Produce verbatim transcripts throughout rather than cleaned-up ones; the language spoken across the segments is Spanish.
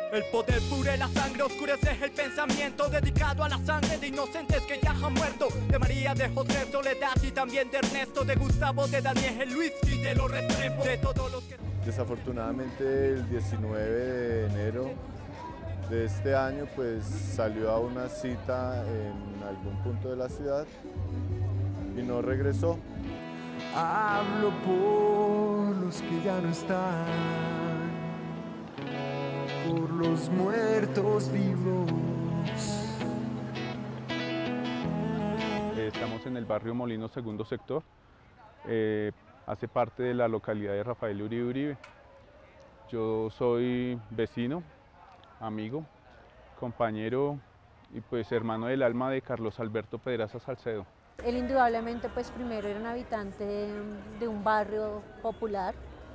El poder pure la sangre, oscurece el pensamiento, dedicado a la sangre de inocentes que ya han muerto. De María, de José, Soledad y también de Ernesto, de Gustavo, de Daniel, Luis y de los Restrepo, de todos los que... Desafortunadamente el diecinueve de enero de este año pues salió a una cita en algún punto de la ciudad y no regresó. Hablo por los que ya no están, por los muertos vivos. Estamos en el barrio Molino, segundo sector. Eh, hace parte de la localidad de Rafael Uribe Uribe. Yo soy vecino, amigo, compañero y pues hermano del alma de Carlos Alberto Pedraza Salcedo. Él indudablemente pues primero era un habitante de, de un barrio popular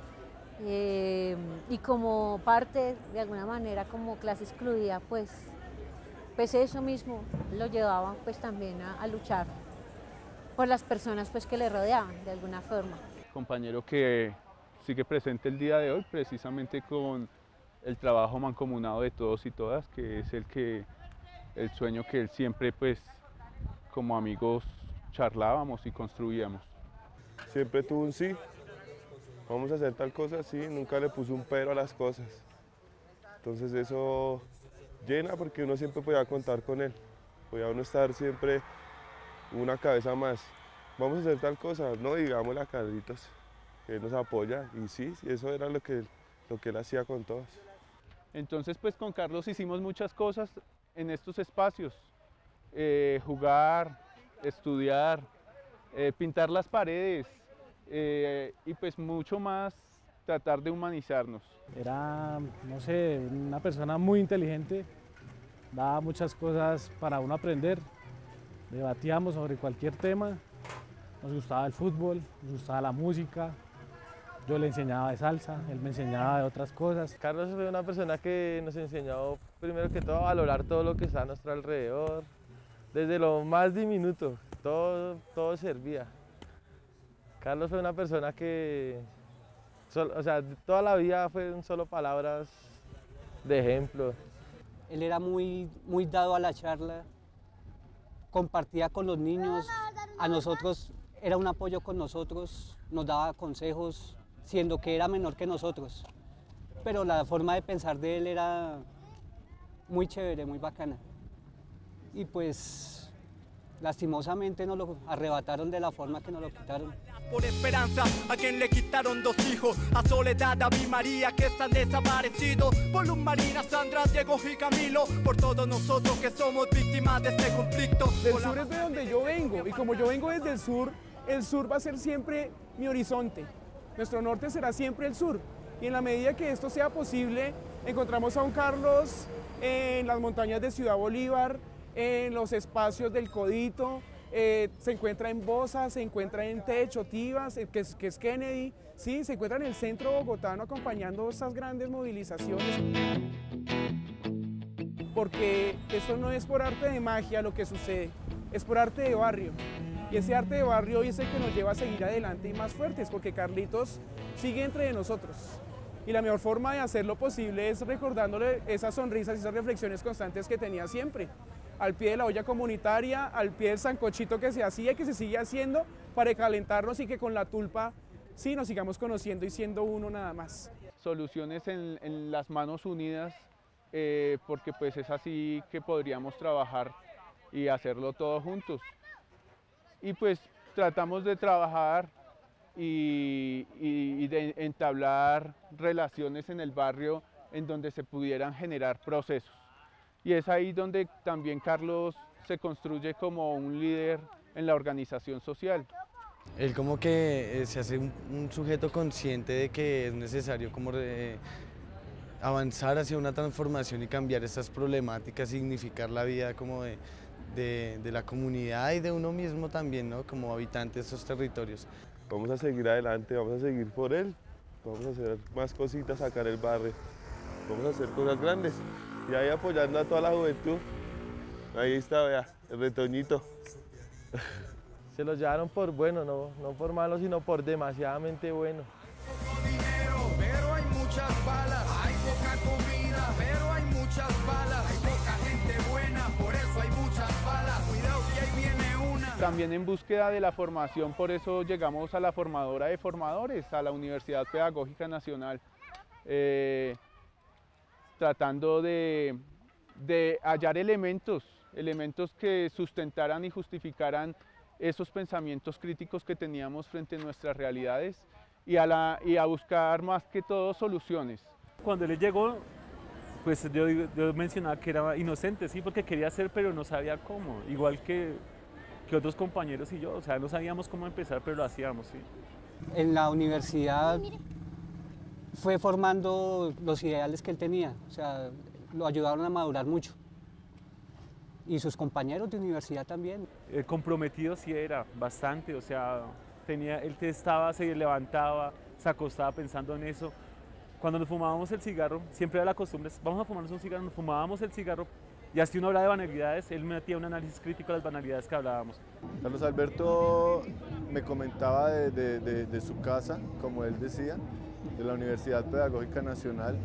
eh, y como parte de alguna manera como clase excluida pues, pues eso mismo lo llevaba pues también a, a luchar por las personas pues que le rodeaban de alguna forma. Compañero que sigue presente el día de hoy precisamente con el trabajo mancomunado de todos y todas, que es el, que, el sueño que él siempre pues como amigos charlábamos y construíamos. Siempre tuvo un sí, vamos a hacer tal cosa, sí, nunca le puso un pero a las cosas. Entonces eso llena porque uno siempre podía contar con él, podía uno estar siempre una cabeza más. Vamos a hacer tal cosa, no digámosle a Carlitos, que él nos apoya y sí, eso era lo que, lo que él hacía con todos. Entonces pues con Carlos hicimos muchas cosas en estos espacios, eh, jugar, estudiar, eh, pintar las paredes eh, y pues mucho más tratar de humanizarnos. Era, no sé, una persona muy inteligente, daba muchas cosas para uno aprender, debatíamos sobre cualquier tema, nos gustaba el fútbol, nos gustaba la música, yo le enseñaba de salsa, él me enseñaba de otras cosas. Carlos fue una persona que nos enseñó primero que todo a valorar todo lo que está a nuestro alrededor, desde lo más diminuto, todo, todo servía. Carlos fue una persona que, o sea, toda la vida fueron solo palabras de ejemplo. Él era muy, muy dado a la charla, compartía con los niños, a nosotros era un apoyo con nosotros, nos daba consejos, siendo que era menor que nosotros. Pero la forma de pensar de él era muy chévere, muy bacana. Y pues lastimosamente nos lo arrebataron de la forma que nos lo quitaron. Por esperanza, a quien le quitaron dos hijos, a Soledad, a mi María, que están desaparecidos, por Luz Marina, Sandra, Diego y Camilo, por todos nosotros que somos víctimas de este conflicto. Del sur es de donde yo vengo, y como yo vengo desde el sur, el sur va a ser siempre mi horizonte. Nuestro norte será siempre el sur, y en la medida que esto sea posible, encontramos a un Carlos en las montañas de Ciudad Bolívar, en los espacios del Codito, eh, se encuentra en Bosa, se encuentra en Techo, Tivas, eh, que, es, que es Kennedy, ¿sí? Se encuentra en el centro bogotano acompañando estas grandes movilizaciones. Porque eso no es por arte de magia lo que sucede, es por arte de barrio. Y ese arte de barrio hoy es el que nos lleva a seguir adelante y más fuertes, porque Carlitos sigue entre nosotros. Y la mejor forma de hacerlo posible es recordándole esas sonrisas y esas reflexiones constantes que tenía siempre. Al pie de la olla comunitaria, al pie del sancochito que se hacía y que se sigue haciendo para calentarnos y que con la tulpa sí nos sigamos conociendo y siendo uno nada más. Soluciones en, en las manos unidas, eh, porque pues es así que podríamos trabajar y hacerlo todos juntos. Y pues tratamos de trabajar y, y, y de entablar relaciones en el barrio en donde se pudieran generar procesos. Y es ahí donde también Carlos se construye como un líder en la organización social. Él como que se hace un, un sujeto consciente de que es necesario como de avanzar hacia una transformación y cambiar estas problemáticas, significar la vida como de, de, de la comunidad y de uno mismo también, ¿no? Como habitante de estos territorios. Vamos a seguir adelante, vamos a seguir por él, vamos a hacer más cositas, sacar el barrio, vamos a hacer cosas grandes. Y ahí apoyando a toda la juventud. Ahí está, vea, el retoñito. Se los llevaron por bueno, no, no por malo, sino por demasiadamente bueno. Pero hay muchas balas, hay poca comida, pero hay también en búsqueda de la formación, por eso llegamos a la formadora de formadores, a la Universidad Pedagógica Nacional, eh, tratando de, de hallar elementos, elementos que sustentaran y justificaran esos pensamientos críticos que teníamos frente a nuestras realidades y a, la, y a buscar más que todo soluciones. Cuando él llegó, pues yo, yo mencionaba que era inocente, sí, porque quería hacer, pero no sabía cómo, igual que, que otros compañeros y yo, o sea, no sabíamos cómo empezar, pero lo hacíamos, sí. En la universidad fue formando los ideales que él tenía, o sea, lo ayudaron a madurar mucho. Y sus compañeros de universidad también. Eh, comprometido sí era, bastante, o sea, tenía, él estaba, se levantaba, se acostaba pensando en eso. Cuando nos fumábamos el cigarro, siempre era la costumbre, vamos a fumarnos un cigarro, nos fumábamos el cigarro y así uno hablaba de banalidades, él metía un análisis crítico a las banalidades que hablábamos. Carlos Alberto me comentaba de, de, de, de su casa, como él decía, de la Universidad Pedagógica Nacional.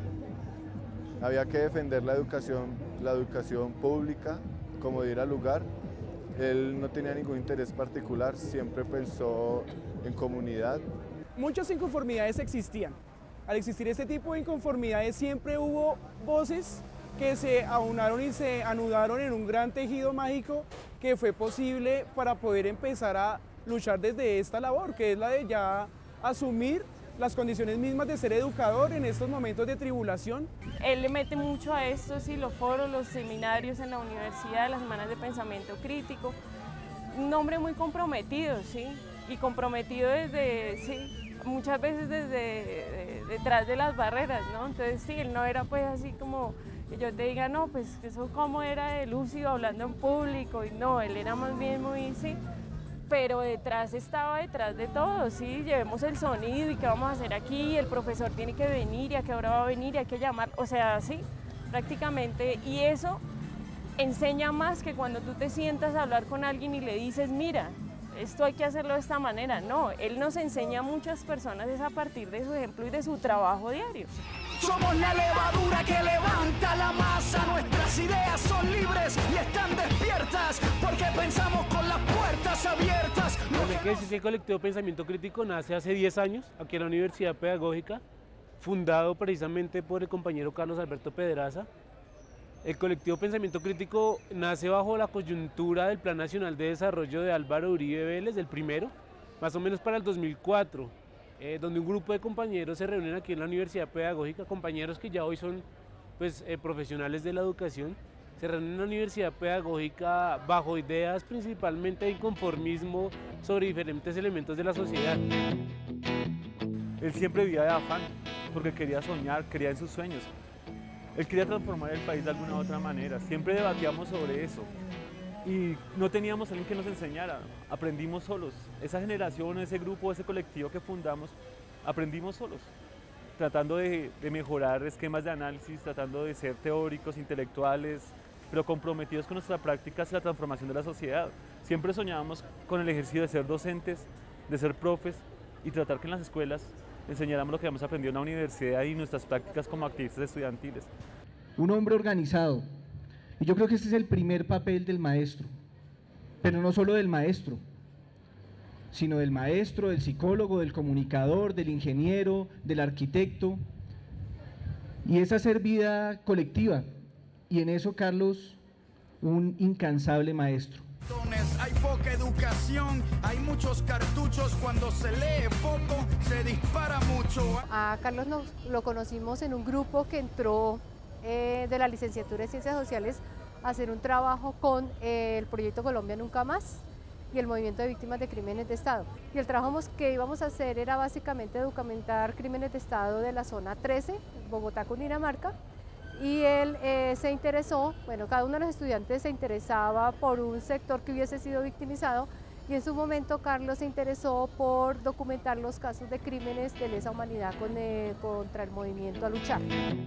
Había que defender la educación, la educación pública, como diera lugar. Él no tenía ningún interés particular, siempre pensó en comunidad. Muchas inconformidades existían. Al existir este tipo de inconformidades siempre hubo voces que se aunaron y se anudaron en un gran tejido mágico que fue posible para poder empezar a luchar desde esta labor, que es la de ya asumir las condiciones mismas de ser educador en estos momentos de tribulación. Él le mete mucho a esto, sí, los foros, los seminarios en la universidad, las semanas de pensamiento crítico. Un hombre muy comprometido, sí, y comprometido desde, sí, muchas veces desde de, detrás de las barreras, ¿no? Entonces sí, él no era pues así como que yo te diga, no, pues eso como era de lúcido hablando en público, y no, él era más bien muy, sí, pero detrás estaba detrás de todo, sí, llevemos el sonido y qué vamos a hacer aquí, el profesor tiene que venir y a qué hora va a venir y hay que llamar, o sea, sí, prácticamente, y eso enseña más que cuando tú te sientas a hablar con alguien y le dices, mira, esto hay que hacerlo de esta manera, no, él nos enseña a muchas personas es a partir de su ejemplo y de su trabajo diario. Somos la levadura que levanta la masa, nuestras ideas son libres y están despiertas, porque pensamos con las puertas abiertas. Bueno, hay que decir que el colectivo Pensamiento Crítico nace hace diez años, aquí en la Universidad Pedagógica, fundado precisamente por el compañero Carlos Alberto Pedraza. El colectivo Pensamiento Crítico nace bajo la coyuntura del Plan Nacional de Desarrollo de Álvaro Uribe Vélez, el primero, más o menos para el dos mil cuatro. Eh, donde un grupo de compañeros se reúnen aquí en la Universidad Pedagógica, compañeros que ya hoy son pues, eh, profesionales de la educación, se reúnen en la Universidad Pedagógica bajo ideas principalmente de inconformismo sobre diferentes elementos de la sociedad. Él siempre vivía de afán, porque quería soñar, quería en sus sueños. Él quería transformar el país de alguna u otra manera, siempre debatíamos sobre eso. Y no teníamos alguien que nos enseñara, aprendimos solos. Esa generación, ese grupo, ese colectivo que fundamos, aprendimos solos, tratando de, de mejorar esquemas de análisis, tratando de ser teóricos, intelectuales, pero comprometidos con nuestra práctica hacia la transformación de la sociedad. Siempre soñábamos con el ejercicio de ser docentes, de ser profes y tratar que en las escuelas enseñáramos lo que hemos aprendido en la universidad y nuestras prácticas como activistas estudiantiles. Un hombre organizado. Y yo creo que este es el primer papel del maestro, pero no solo del maestro, sino del maestro, del psicólogo, del comunicador, del ingeniero, del arquitecto, y es hacer vida colectiva, y en eso Carlos, un incansable maestro. Hay poca educación, hay muchos cartuchos, cuando se lee poco, se dispara mucho. A Carlos nos, lo conocimos en un grupo que entró Eh, de la licenciatura de Ciencias Sociales a hacer un trabajo con eh, el proyecto Colombia Nunca Más y el movimiento de víctimas de crímenes de Estado. Y el trabajo que íbamos a hacer era básicamente documentar crímenes de Estado de la zona trece, Bogotá, Cundinamarca, y él eh, se interesó, bueno, cada uno de los estudiantes se interesaba por un sector que hubiese sido victimizado, y en su momento Carlos se interesó por documentar los casos de crímenes de lesa humanidad con, eh, contra el movimiento a luchar.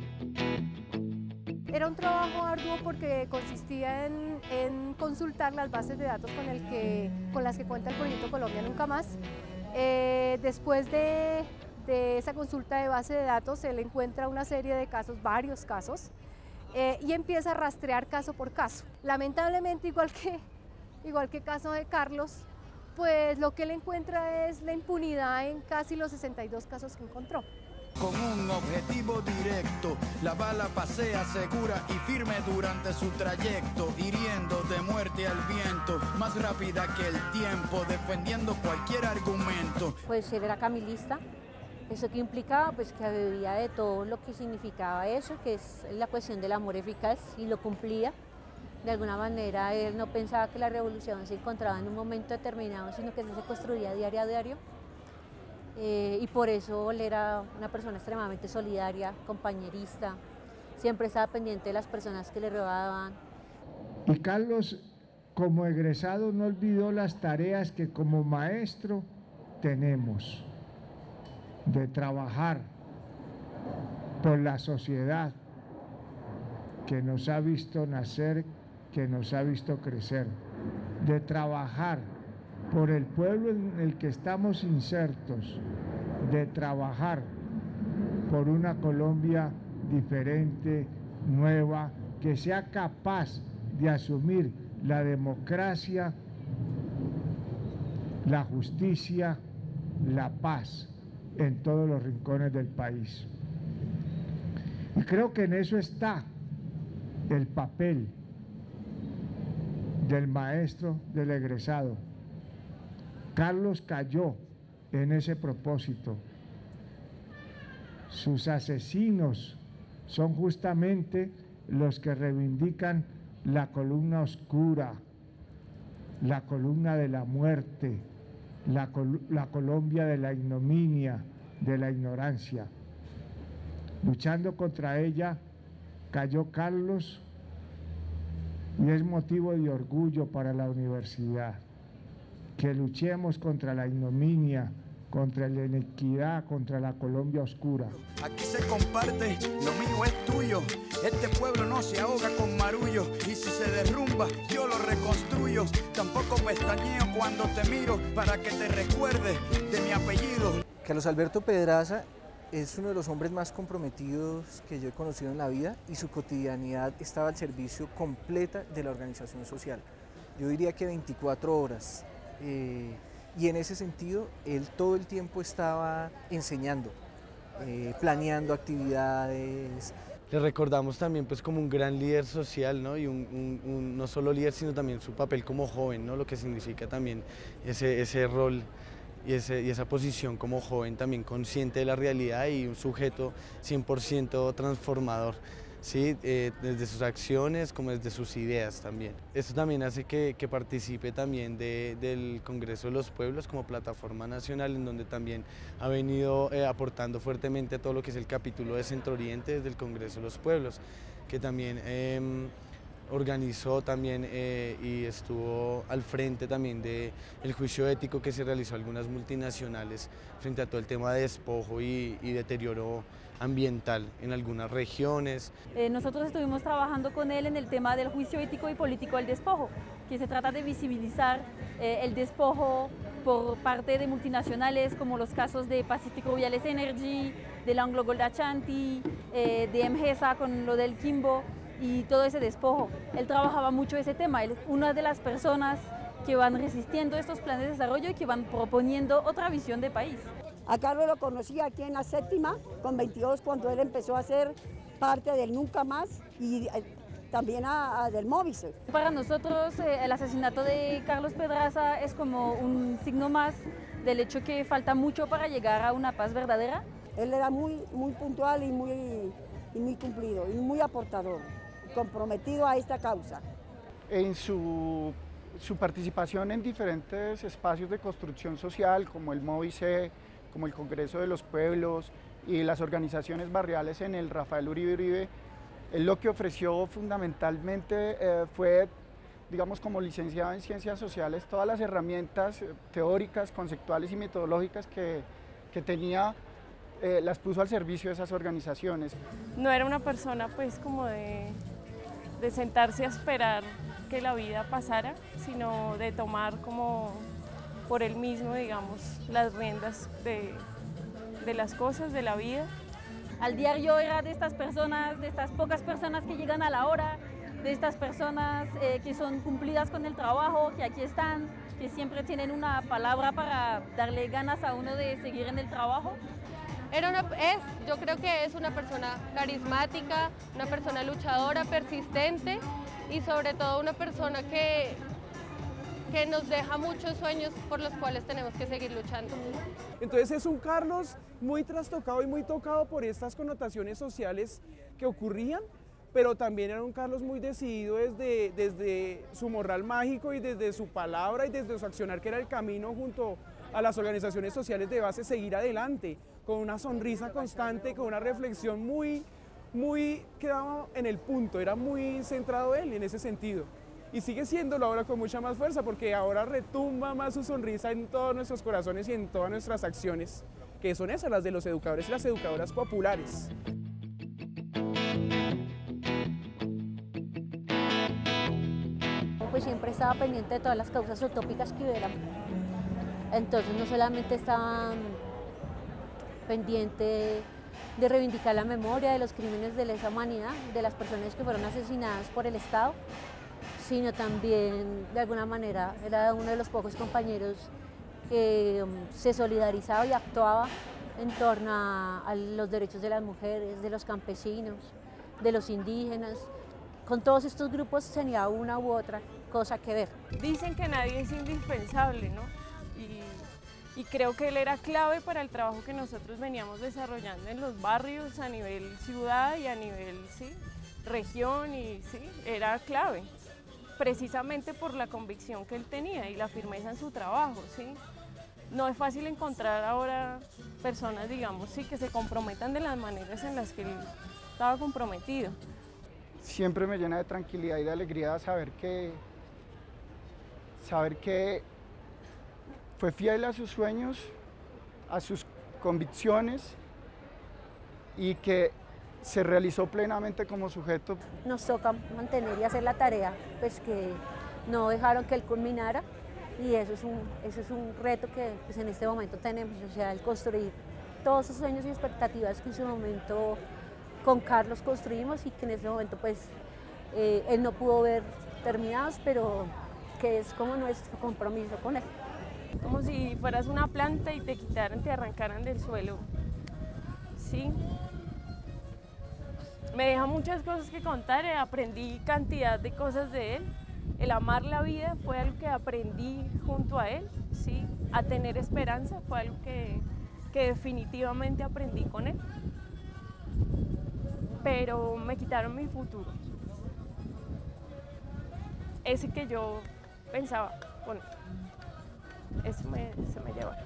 Era un trabajo arduo porque consistía en, en consultar las bases de datos con, el que, con las que cuenta el proyecto Colombia Nunca Más. Eh, después de, de esa consulta de base de datos, él encuentra una serie de casos, varios casos, eh, y empieza a rastrear caso por caso. Lamentablemente, igual que igual que el caso de Carlos, pues lo que él encuentra es la impunidad en casi los sesenta y dos casos que encontró. Con un objetivo directo, la bala pasea segura y firme durante su trayecto, hiriendo de muerte al viento, más rápida que el tiempo, defendiendo cualquier argumento. Pues él era camilista, eso que implicaba pues que bebía de todo lo que significaba eso, que es la cuestión del amor eficaz, y lo cumplía. De alguna manera él no pensaba que la revolución se encontraba en un momento determinado, sino que se construía diario a diario. Eh, y por eso él era una persona extremadamente solidaria, compañerista, siempre estaba pendiente de las personas que le robaban. Y Carlos, como egresado, no olvidó las tareas que como maestro tenemos, de trabajar por la sociedad que nos ha visto nacer, que nos ha visto crecer, de trabajar por el pueblo en el que estamos insertos, de trabajar por una Colombia diferente, nueva, que sea capaz de asumir la democracia, la justicia, la paz en todos los rincones del país. Y creo que en eso está el papel del maestro, del egresado. Carlos cayó en ese propósito. Sus asesinos son justamente los que reivindican la columna oscura, la columna de la muerte, la, col la Colombia de la ignominia, de la ignorancia. Luchando contra ella cayó Carlos, y es motivo de orgullo para la universidad que luchemos contra la ignominia, contra la inequidad, contra la Colombia oscura. Aquí se comparte, lo mío es tuyo. Este pueblo no se ahoga con marullo, y si se derrumba, yo lo reconstruyo. Tampoco pestañeo cuando te miro, para que te recuerdes de mi apellido. Carlos Alberto Pedraza es uno de los hombres más comprometidos que yo he conocido en la vida, y su cotidianidad estaba al servicio completa de la organización social. Yo diría que veinticuatro horas. Eh, y en ese sentido, él todo el tiempo estaba enseñando, eh, planeando actividades. Le recordamos también pues como un gran líder social, ¿no? Y un, un, un, no solo líder, sino también su papel como joven, ¿no? Lo que significa también ese, ese rol y, ese, y esa posición como joven, también consciente de la realidad y un sujeto cien por ciento transformador. Sí, eh, desde sus acciones como desde sus ideas también. Esto también hace que, que participe también de, del Congreso de los Pueblos como plataforma nacional, en donde también ha venido eh, aportando fuertemente a todo lo que es el capítulo de Centro Oriente desde el Congreso de los Pueblos, que también eh, organizó también eh, y estuvo al frente también del juicio ético que se realizó a algunas multinacionales frente a todo el tema de despojo y, y deterioro ambiental en algunas regiones. Eh, nosotros estuvimos trabajando con él en el tema del juicio ético y político del despojo, que se trata de visibilizar eh, el despojo por parte de multinacionales, como los casos de Pacific Rubiales Energy, de la Anglo Gold Ashanti, eh, de Emgesa con lo del Kimbo y todo ese despojo. Él trabajaba mucho ese tema, él es una de las personas que van resistiendo estos planes de desarrollo y que van proponiendo otra visión de país. A Carlos lo conocí aquí en la séptima, con veintidós, cuando él empezó a ser parte del Nunca Más y eh, también a, a del Móvice. Para nosotros eh, el asesinato de Carlos Pedraza es como un signo más del hecho que falta mucho para llegar a una paz verdadera. Él era muy, muy puntual y muy, y muy cumplido y muy aportador, comprometido a esta causa. En su, su participación en diferentes espacios de construcción social, como el Móvice, como el Congreso de los Pueblos y las organizaciones barriales en el Rafael Uribe Uribe, él lo que ofreció fundamentalmente eh, fue, digamos, como licenciado en Ciencias Sociales, todas las herramientas teóricas, conceptuales y metodológicas que, que tenía, eh, las puso al servicio de esas organizaciones. No era una persona pues como de, de sentarse a esperar que la vida pasara, sino de tomar como por él mismo, digamos, las riendas de, de las cosas, de la vida. Al diario era de estas personas, de estas pocas personas que llegan a la hora, de estas personas eh, que son cumplidas con el trabajo, que aquí están, que siempre tienen una palabra para darle ganas a uno de seguir en el trabajo. Era una, es, yo creo que es una persona carismática, una persona luchadora, persistente y sobre todo una persona que, que nos deja muchos sueños por los cuales tenemos que seguir luchando. Entonces es un Carlos muy trastocado y muy tocado por estas connotaciones sociales que ocurrían, pero también era un Carlos muy decidido desde, desde su morral mágico y desde su palabra y desde su accionar, que era el camino junto a las organizaciones sociales de base, seguir adelante, con una sonrisa constante, con una reflexión muy, muy quedado en el punto, era muy centrado él en ese sentido. Y sigue siéndolo ahora con mucha más fuerza, porque ahora retumba más su sonrisa en todos nuestros corazones y en todas nuestras acciones, que son esas, las de los educadores y las educadoras populares. Pues siempre estaba pendiente de todas las causas utópicas que hubieran. Entonces no solamente estaba pendiente de reivindicar la memoria de los crímenes de lesa humanidad, de las personas que fueron asesinadas por el Estado, sino también de alguna manera era uno de los pocos compañeros que um, se solidarizaba y actuaba en torno a, a los derechos de las mujeres, de los campesinos, de los indígenas. Con todos estos grupos tenía una u otra cosa que ver. Dicen que nadie es indispensable, ¿no? Y, y creo que él era clave para el trabajo que nosotros veníamos desarrollando en los barrios, a nivel ciudad y a nivel, sí, región, y sí, era clave, precisamente por la convicción que él tenía y la firmeza en su trabajo, ¿sí? No es fácil encontrar ahora personas, digamos, sí, que se comprometan de las maneras en las que él estaba comprometido. Siempre me llena de tranquilidad y de alegría saber que, saber que fue fiel a sus sueños, a sus convicciones y que se realizó plenamente como sujeto. Nos toca mantener y hacer la tarea, pues que no dejaron que él culminara, y eso es un, eso es un reto que pues, en este momento tenemos, o sea, el construir todos esos sueños y expectativas que en su momento con Carlos construimos y que en ese momento pues eh, él no pudo ver terminados, pero que es como nuestro compromiso con él. Como si fueras una planta y te quitaran, te arrancaran del suelo, ¿sí? Me deja muchas cosas que contar, aprendí cantidad de cosas de él. El amar la vida fue algo que aprendí junto a él, ¿sí? A tener esperanza fue algo que, que definitivamente aprendí con él. Pero me quitaron mi futuro. Ese que yo pensaba con él. Eso me, se me lleva.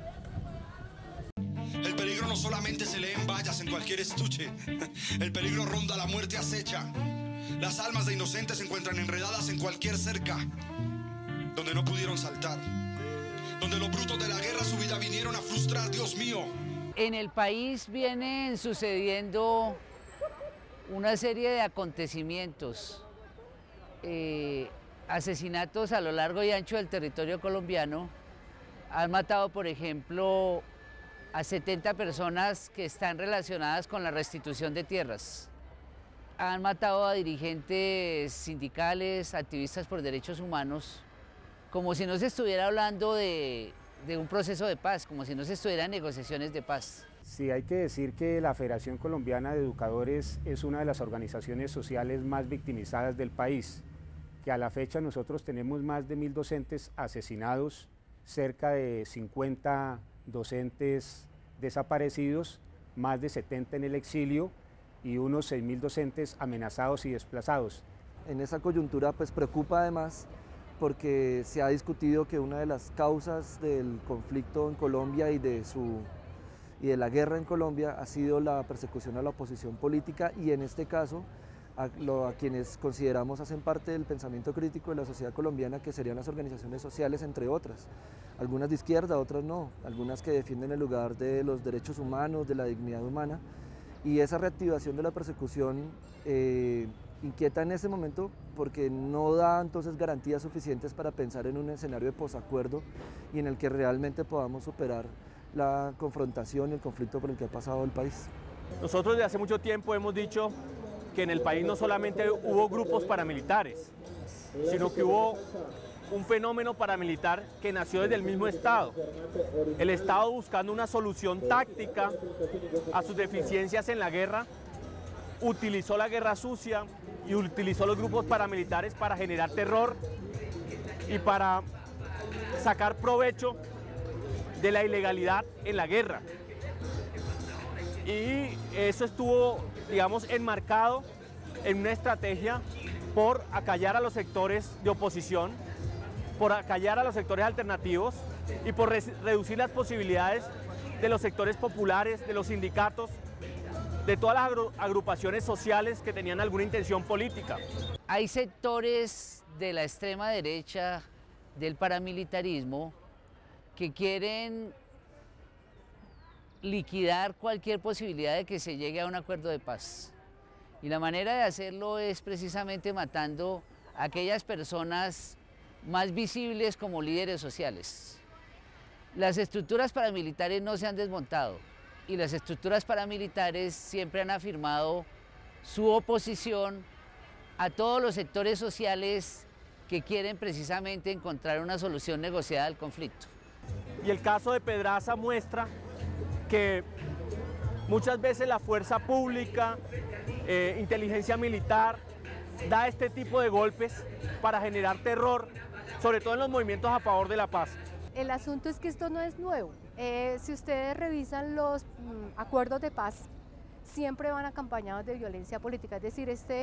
El peligro no solamente se lee en vallas en cualquier estuche. El peligro ronda, la muerte acecha. Las almas de inocentes se encuentran enredadas en cualquier cerca donde no pudieron saltar. Donde los brutos de la guerra su vida vinieron a frustrar, Dios mío. En el país vienen sucediendo una serie de acontecimientos, eh, asesinatos a lo largo y ancho del territorio colombiano. Han matado, por ejemplo, a setenta personas que están relacionadas con la restitución de tierras. Han matado a dirigentes sindicales, activistas por derechos humanos, como si no se estuviera hablando de, de un proceso de paz, como si no se estuviera en negociaciones de paz. Sí, hay que decir que la Federación Colombiana de Educadores es una de las organizaciones sociales más victimizadas del país, que a la fecha nosotros tenemos más de mil docentes asesinados, cerca de cincuenta docentes desaparecidos, más de setenta en el exilio y unos seis mil docentes amenazados y desplazados. En esa coyuntura pues preocupa además porque se ha discutido que una de las causas del conflicto en Colombia y de, su, y de la guerra en Colombia ha sido la persecución a la oposición política y en este caso a, lo, a quienes consideramos hacen parte del pensamiento crítico de la sociedad colombiana, que serían las organizaciones sociales, entre otras. Algunas de izquierda, otras no, algunas que defienden el lugar de los derechos humanos, de la dignidad humana, y esa reactivación de la persecución eh, inquieta en ese momento porque no da entonces garantías suficientes para pensar en un escenario de posacuerdo y en el que realmente podamos superar la confrontación y el conflicto por el que ha pasado el país. Nosotros desde hace mucho tiempo hemos dicho que en el país no solamente hubo grupos paramilitares, sino que hubo un fenómeno paramilitar que nació desde el mismo Estado. El Estado, buscando una solución táctica a sus deficiencias en la guerra, utilizó la guerra sucia y utilizó los grupos paramilitares para generar terror y para sacar provecho de la ilegalidad en la guerra. Y eso estuvo, digamos, enmarcado en una estrategia por acallar a los sectores de oposición, por acallar a los sectores alternativos y por re- reducir las posibilidades de los sectores populares, de los sindicatos, de todas las agru- agrupaciones sociales que tenían alguna intención política. Hay sectores de la extrema derecha del paramilitarismo que quieren liquidar cualquier posibilidad de que se llegue a un acuerdo de paz. Y la manera de hacerlo es precisamente matando a aquellas personas más visibles como líderes sociales. Las estructuras paramilitares no se han desmontado y las estructuras paramilitares siempre han afirmado su oposición a todos los sectores sociales que quieren precisamente encontrar una solución negociada al conflicto. Y el caso de Pedraza muestra que muchas veces la fuerza pública, eh, inteligencia militar, da este tipo de golpes para generar terror, sobre todo en los movimientos a favor de la paz. El asunto es que esto no es nuevo. Eh, si ustedes revisan los mm, acuerdos de paz, siempre van acompañados de violencia política. Es decir, este,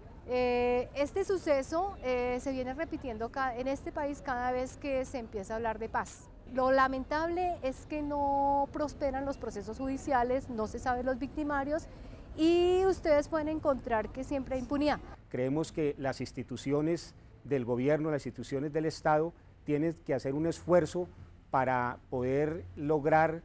eh, este suceso eh, se viene repitiendo en este país cada vez que se empieza a hablar de paz. Lo lamentable es que no prosperan los procesos judiciales, no se saben los victimarios y ustedes pueden encontrar que siempre hay impunidad. Creemos que las instituciones del gobierno, las instituciones del Estado, tienen que hacer un esfuerzo para poder lograr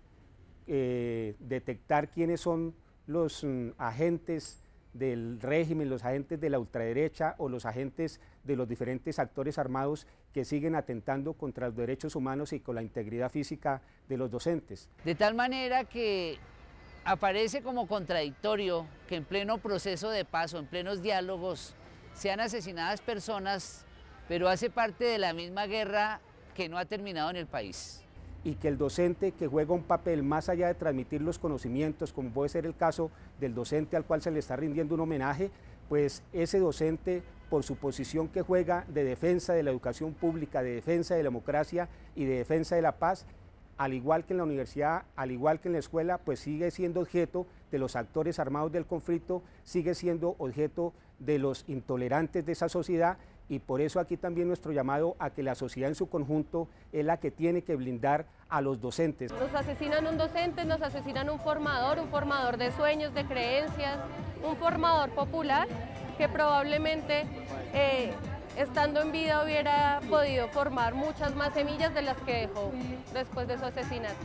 eh, detectar quiénes son los mm, agentes del régimen, los agentes de la ultraderecha o los agentes de los diferentes actores armados que siguen atentando contra los derechos humanos y con la integridad física de los docentes. De tal manera que aparece como contradictorio que en pleno proceso de paz o en plenos diálogos sean asesinadas personas, pero hace parte de la misma guerra que no ha terminado en el país. Y que el docente que juega un papel más allá de transmitir los conocimientos, como puede ser el caso del docente al cual se le está rindiendo un homenaje, pues ese docente, por su posición que juega de defensa de la educación pública, de defensa de la democracia y de defensa de la paz, al igual que en la universidad, al igual que en la escuela, pues sigue siendo objeto de los actores armados del conflicto, sigue siendo objeto de los intolerantes de esa sociedad. Y por eso aquí también nuestro llamado a que la sociedad en su conjunto es la que tiene que blindar a los docentes. Nos asesinan un docente, nos asesinan un formador, un formador de sueños, de creencias, un formador popular que probablemente eh, estando en vida hubiera podido formar muchas más semillas de las que dejó después de su asesinato.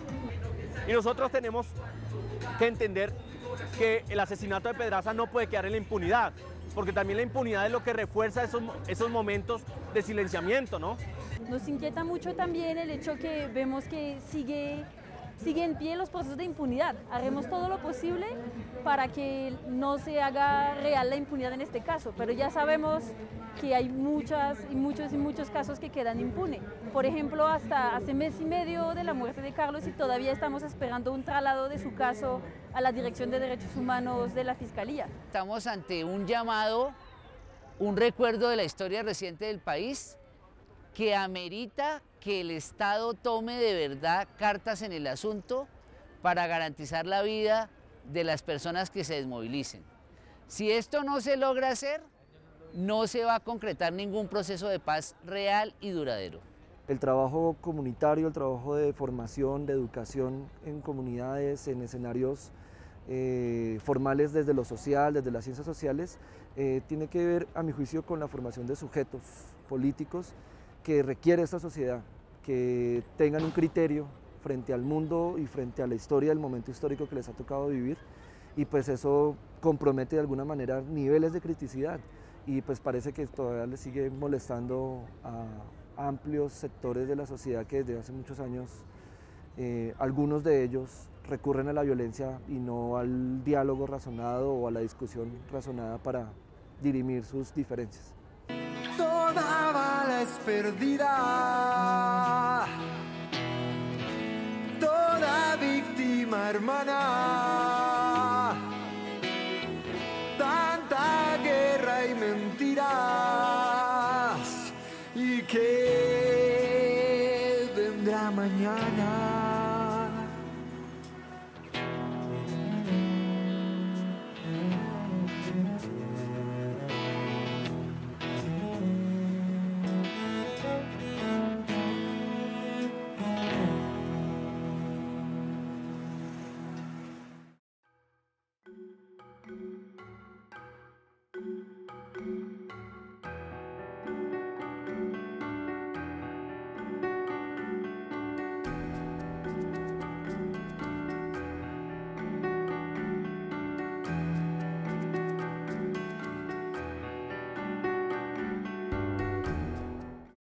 Y nosotros tenemos que entender que el asesinato de Pedraza no puede quedar en la impunidad, porque también la impunidad es lo que refuerza esos, esos momentos de silenciamiento, ¿no? Nos inquieta mucho también el hecho que vemos que sigue, sigue en pie los procesos de impunidad. Haremos todo lo posible para que no se haga real la impunidad en este caso, pero ya sabemos que hay muchas y muchos y muchos casos que quedan impunes. Por ejemplo, hasta hace mes y medio de la muerte de Carlos y todavía estamos esperando un traslado de su caso a la Dirección de Derechos Humanos de la Fiscalía. Estamos ante un llamado, un recuerdo de la historia reciente del país que amerita que el Estado tome de verdad cartas en el asunto para garantizar la vida de las personas que se desmovilicen. Si esto no se logra hacer, no se va a concretar ningún proceso de paz real y duradero. El trabajo comunitario, el trabajo de formación, de educación en comunidades, en escenarios eh, formales desde lo social, desde las ciencias sociales, eh, tiene que ver, a mi juicio, con la formación de sujetos políticos que requiere esta sociedad, que tengan un criterio frente al mundo y frente a la historia del momento histórico que les ha tocado vivir, y pues eso compromete de alguna manera niveles de criticidad, y pues parece que todavía le sigue molestando a amplios sectores de la sociedad que desde hace muchos años, eh, algunos de ellos recurren a la violencia y no al diálogo razonado o a la discusión razonada para dirimir sus diferencias. Toda bala es perdida, toda víctima hermana, tanta guerra y mentiras, y qué vendrá mañana.